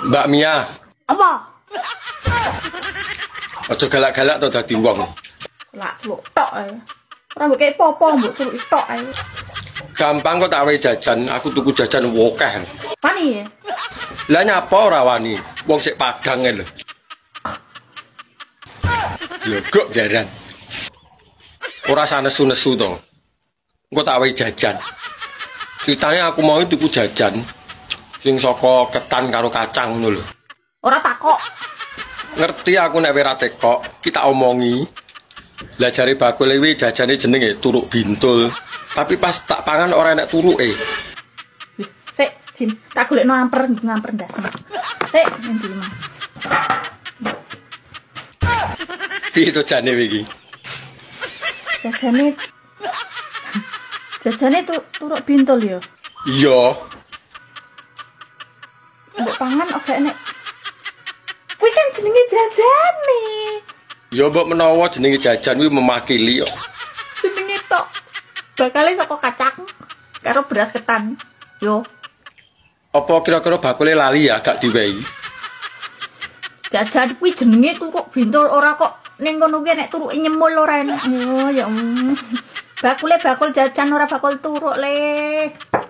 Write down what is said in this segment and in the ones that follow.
Mbak Mia. Apa? Aja galak-galak to dadi wong. Lak celuk tok ae. Ora mbok kei popo mbok celuk tok ae. Gampang kok tak wae jajan, aku tuku jajan wokeh. Wani ya? Lah nyapa ora wani? Wong sik Padang e lho. Logok jaran. Ora sanesu-nesu to. Engko tak wae jajan. Ceritanya aku mau tuku jajan sing saka ketan karo kacang ngono lho. Ora takok. Ngerti aku nek ora tekok, kita omongi. Lah jare bakul iki jajane jenenge turuk bintul. Tapi pas tak pangan ora enak turuke. Sik, Jin, tak golekno ngamper ndas. Sik, ngendi mah. Piye to jane iki? Jajane turuk bintul ya. Iya. Mbok pangan oke enek. Kuwi kan jenenge jajane. Ya mbok menawa jenenge jajan kuwi memakili kok. Jenenge tok. Bakale saka kacang karo beras ketan. Yo. Apa kira-kira bakule lali ya gak diwehi? Jajan kuwi jenenge turuk bintul ora kok ning kono kuwi nek turuke nyemul ora enak. Oh ya. Bakule bakul jajan ora bakul turuk le.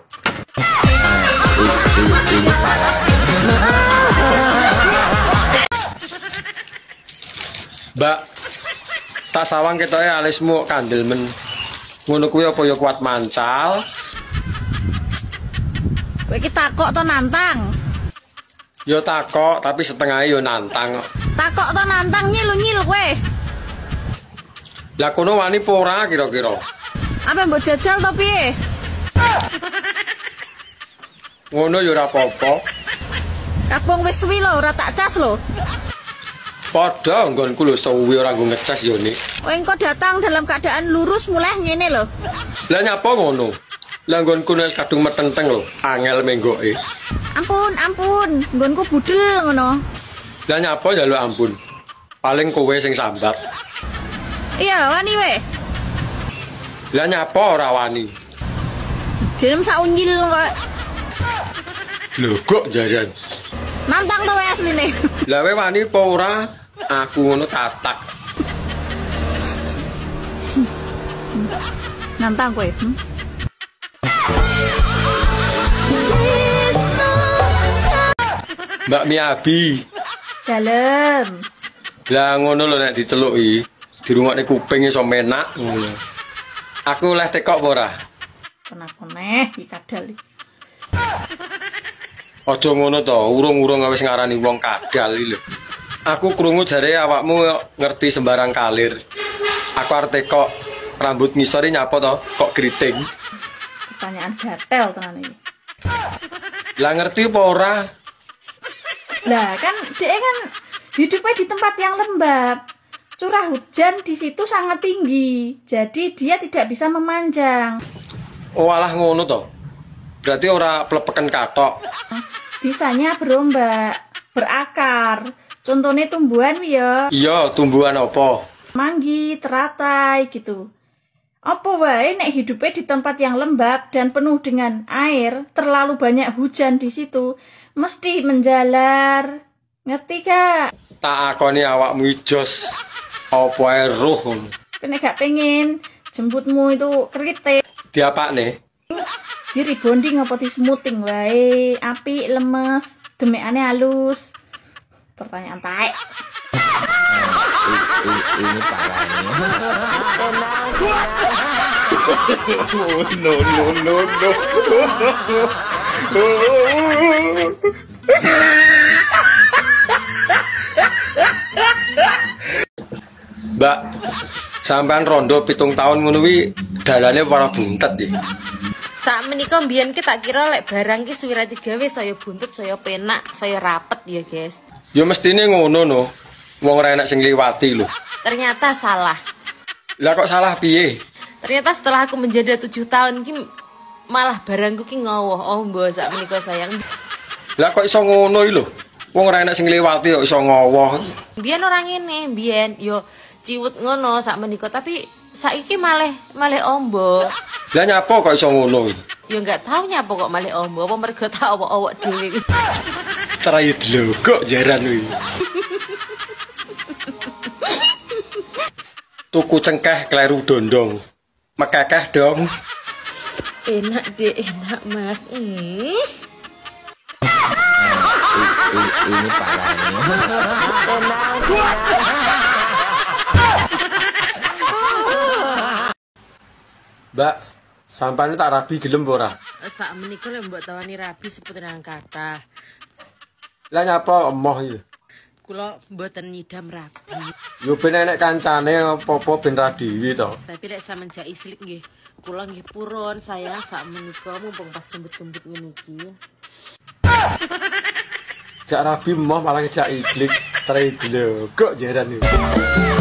Mbak, tak sawang ketoke alismu kandel men. Ngono kuwi apa ya kuat mancal? Kowe iki takok to nantang? Ya takok, tapi setengah ya nantang kok. Takok to nantang nyil kowe. Lah kono wani apa ora kira-kira? Apa mbok jajal to piye? Ngono ya ora apa-apa. Kapung wis suwi lho, ora tak cas lho. Padha nggonku lho suwi ora nggo ngecas ya nik. Kowe engko datang dalam keadaan lurus mulai ngene lho. Lah nyapa ngono? Lah nggonku wis kadung metenteng lho, angel menggoke. Ampun, nggonku budel ngono. Lah nyapa njaluk ampun. Paling kowe sing sambat. Iya, wani we. Lah nyapa ora wani? Denem sak unyil kok. Lho kok jaran. Nantang to wae asline. Lah we wani apa ora? Aku ngono tatak. Nantang kowe. Mbak Miabi. Dalem. Lah ngono lho nek diceluki, dirungokne kuping iso menak ngono. Aku oleh tekok apa ora? Kenapa iki kadal iki. Aja ngono to, urung-urung wis ngarani wong kadal iki lho. Aku krungu jare awakmu ngerti sembarang kalir. Aku arep tekok rambut ngisore nyapa to, kok keriting. Pertanyaan gatel tenan iki. Lah ngerti apa ora? Lah kan dia kan hidupnya di tempat yang lembab. Curah hujan di situ sangat tinggi. Jadi dia tidak bisa memanjang. Oh alah ngono to. Berarti ora plepeken katok. Bisanya berombak, berakar. Contohnya tumbuhan ya. Iya, tumbuhan apa? Manggi, teratai gitu. Apa wae nek hidupnya di tempat yang lembab dan penuh dengan air, terlalu banyak hujan di situ, mesti menjalar. Ngerti gak? Tak akoni awakmu ijos. Apa ae roh. Kene gak pengen jemputmu itu kritik. Diapakne? Di rebonding apa di smoothing wae, apik, lemes, demekane halus. Pertanyaan taek. Ini parahnya. No. Mbak, sampean rondo 7 tahun ngono kuwi dalane para buntet iki. Sak menika mbiyen ki tak kira lek barang ki suwira digawe saya buntut, saya penak, saya rapet ya, guys. Ya mestine ngono no. Wong ora enak sing liwati lho. Ternyata salah. Lah kok salah piye? Ternyata setelah aku menjadi 7 tahun ki malah barangku ki ngowoh. Oh, mbok sak menika sayang. Lah kok iso ngono iki lho. Wong ora enak sing liwati kok iso ngowoh. Mbiyen ora ngene, mbiyen yo ciwut ngono sak menika, tapi saiki malih ombo. Lah nyapa kok iso ngono iki? Ya enggak tahu nyapa kok malih ombo, apa mergo tak owok-owok dhewe. Terai dlogok jaran kuwi. Tuku cengkeh kleru dondong. Mekekeh dong. Enak deh, enak Mas. Ini parahnya. Mbak, sampane tak rabi gelem apa ora? Sak menika lek mbok tawani rabi seputar nang kathah. Lah nyapa emoh iki? Kula mboten nyidam rabi. Yo ben enek kancane apa-apa ben ra dhewe to. Tapi lek sampean jak islik nggih, kula nggih purun sayang sak menika mumpung pas kembut-kembut ngene iki. Jak rabi emoh malah jak iklik. Terai dlogok jaran iki.